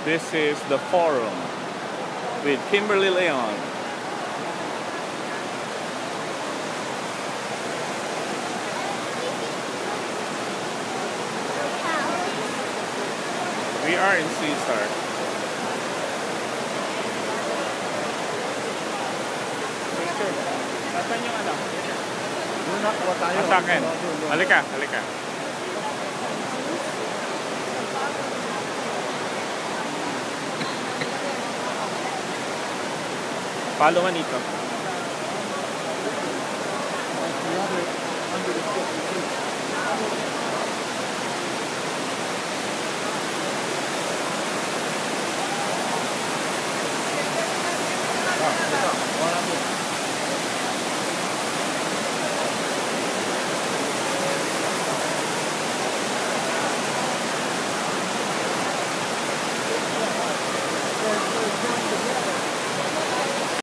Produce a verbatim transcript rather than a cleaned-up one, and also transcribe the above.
This is the forum with Kimberly Leon. We are in Caesar. Nasaan yung ano? Doon na, kuha tayo. Sa akin. Halika, halika. Follow Manito.